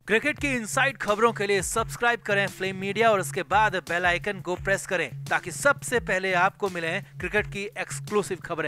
Cricket की inside खबरों के लिए सब्सक्राइब करें फ्लेम मीडिया और उसके बाद बेल आइकन को प्रेस करें ताकि सबसे पहले आपको मिले क्रिकेट की एक्सक्लूसिव खबरें।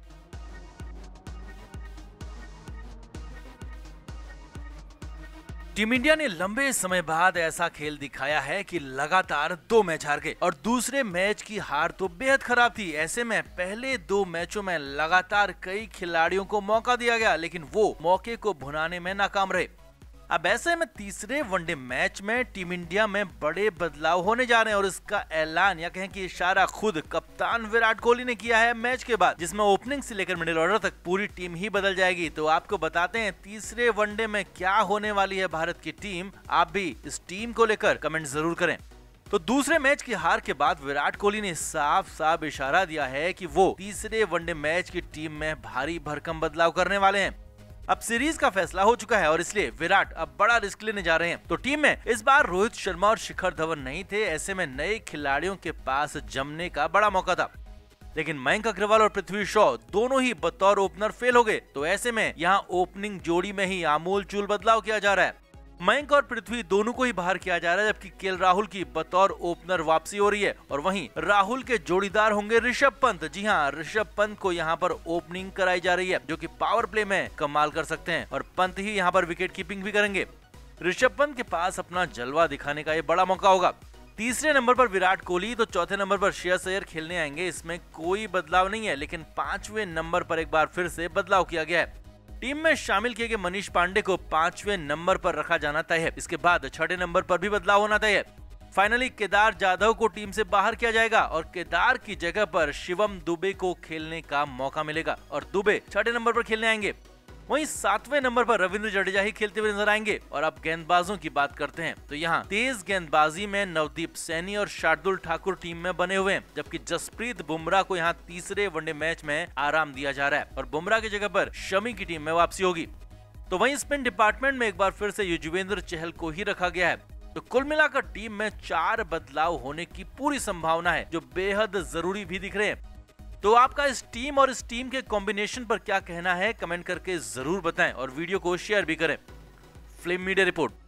टीम इंडिया ने लंबे समय बाद ऐसा खेल दिखाया है कि लगातार 2 मैच हार गए और दूसरे मैच की हार तो बेहद खराब थी। ऐसे में पहले 2 मैचों में लगातार कई खिलाड़ियों को मौका दिया गया लेकिन वो मौके को भुनाने में नाकाम रहे। अब ऐसे में तीसरे वनडे मैच में टीम इंडिया में बड़े बदलाव होने जा रहे हैं और इसका ऐलान या कहें कि इशारा खुद कप्तान विराट कोहली ने किया है मैच के बाद, जिसमें ओपनिंग से लेकर मिडिल ऑर्डर तक पूरी टीम ही बदल जाएगी। तो आपको बताते हैं तीसरे वनडे में क्या होने वाली है भारत की टीम। आप भी इस टीम को लेकर कमेंट जरूर करें। तो दूसरे मैच की हार के बाद विराट कोहली ने साफ साफ इशारा दिया है कि वो तीसरे वनडे मैच की टीम में भारी भरकम बदलाव करने वाले हैं। अब सीरीज का फैसला हो चुका है और इसलिए विराट अब बड़ा रिस्क लेने जा रहे हैं। तो टीम में इस बार रोहित शर्मा और शिखर धवन नहीं थे। ऐसे में नए खिलाड़ियों के पास जमने का बड़ा मौका था, लेकिन मयंक अग्रवाल और पृथ्वी शॉ दोनों ही बतौर ओपनर फेल हो गए। तो ऐसे में यहाँ ओपनिंग जोड़ी में ही आमूल चूल बदलाव किया जा रहा है। मयंक और पृथ्वी दोनों को ही बाहर किया जा रहा है, जबकि केएल राहुल की बतौर ओपनर वापसी हो रही है और वहीं राहुल के जोड़ीदार होंगे ऋषभ पंत। जी हां, ऋषभ पंत को यहां पर ओपनिंग कराई जा रही है, जो कि पावर प्ले में कमाल कर सकते हैं और पंत ही यहां पर विकेट कीपिंग भी करेंगे। ऋषभ पंत के पास अपना जलवा दिखाने का ये बड़ा मौका होगा। तीसरे नंबर पर विराट कोहली, तो चौथे नंबर पर श्रेयस अय्यर खेलने आएंगे। इसमें कोई बदलाव नहीं है, लेकिन 5वें नंबर पर एक बार फिर से बदलाव किया गया है। टीम में शामिल किए गए मनीष पांडे को 5वें नंबर पर रखा जाना तय है। इसके बाद 6ठे नंबर पर भी बदलाव होना तय है। फाइनली केदार जाधव को टीम से बाहर किया जाएगा और केदार की जगह पर शिवम दुबे को खेलने का मौका मिलेगा और दुबे 6ठे नंबर पर खेलने आएंगे। वहीं 7वें नंबर पर रविंद्र जडेजा ही खेलते हुए नजर आएंगे। और अब गेंदबाजों की बात करते हैं तो यहाँ तेज गेंदबाजी में नवदीप सैनी और शार्दुल ठाकुर टीम में बने हुए हैं, जबकि जसप्रीत बुमराह को यहाँ तीसरे वनडे मैच में आराम दिया जा रहा है और बुमराह की जगह पर शमी की टीम में वापसी होगी। तो वहीं स्पिन डिपार्टमेंट में एक बार फिर से युजवेंद्र चहल को ही रखा गया है। तो कुल मिलाकर टीम में 4 बदलाव होने की पूरी संभावना है, जो बेहद जरूरी भी दिख रहे हैं। तो आपका इस टीम और इस टीम के कॉम्बिनेशन पर क्या कहना है, कमेंट करके जरूर बताएं और वीडियो को शेयर भी करें। Flame media report.